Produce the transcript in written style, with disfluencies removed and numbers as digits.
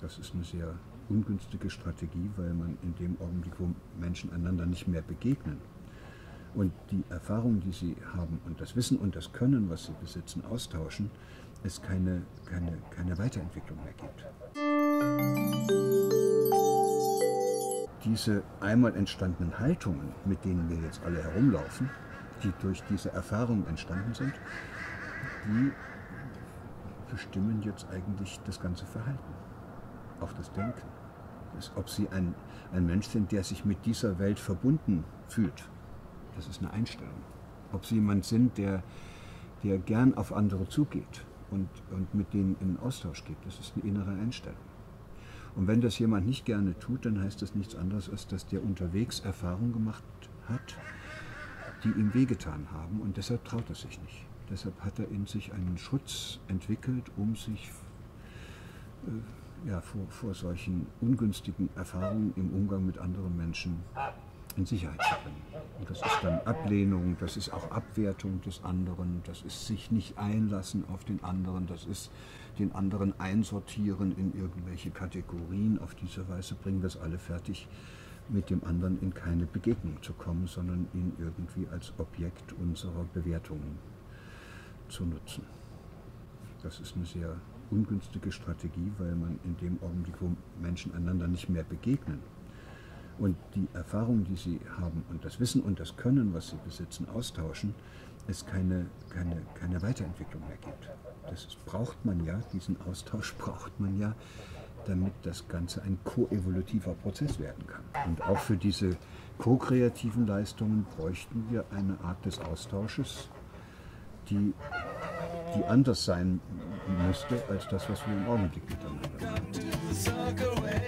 Das ist eine sehr ungünstige Strategie, weil man in dem Augenblick, wo Menschen einander nicht mehr begegnen und die Erfahrungen, die sie haben und das Wissen und das Können, was sie besitzen, austauschen, es keine Weiterentwicklung mehr gibt. Diese einmal entstandenen Haltungen, mit denen wir jetzt alle herumlaufen, die durch diese Erfahrung entstanden sind, die bestimmen jetzt eigentlich das ganze Verhalten, auch das Denken. Ob Sie ein Mensch sind, der sich mit dieser Welt verbunden fühlt, das ist eine Einstellung. Ob Sie jemand sind, der gern auf andere zugeht und mit denen in Austausch geht, das ist eine innere Einstellung. Und wenn das jemand nicht gerne tut, dann heißt das nichts anderes, als dass der unterwegs Erfahrungen gemacht hat, die ihm wehgetan haben, und deshalb traut er sich nicht. Deshalb hat er in sich einen Schutz entwickelt, um sich vor solchen ungünstigen Erfahrungen im Umgang mit anderen Menschen in Sicherheit zu bringen. Und das ist dann Ablehnung, das ist auch Abwertung des anderen, das ist sich nicht einlassen auf den anderen, das ist den anderen einsortieren in irgendwelche Kategorien. Auf diese Weise bringen wir es alle fertig, mit dem anderen in keine Begegnung zu kommen, sondern ihn irgendwie als Objekt unserer Bewertungen zu nutzen. Das ist eine sehr ungünstige Strategie, weil man in dem Augenblick, wo Menschen einander nicht mehr begegnen und die Erfahrungen, die sie haben und das Wissen und das Können, was sie besitzen, austauschen, es keine Weiterentwicklung mehr gibt. Das braucht man ja, diesen Austausch braucht man ja, damit das Ganze ein koevolutiver Prozess werden kann. Und auch für diese ko-kreativen Leistungen bräuchten wir eine Art des Austausches, die anders sein müsste als das, was wir im Augenblick miteinander machen.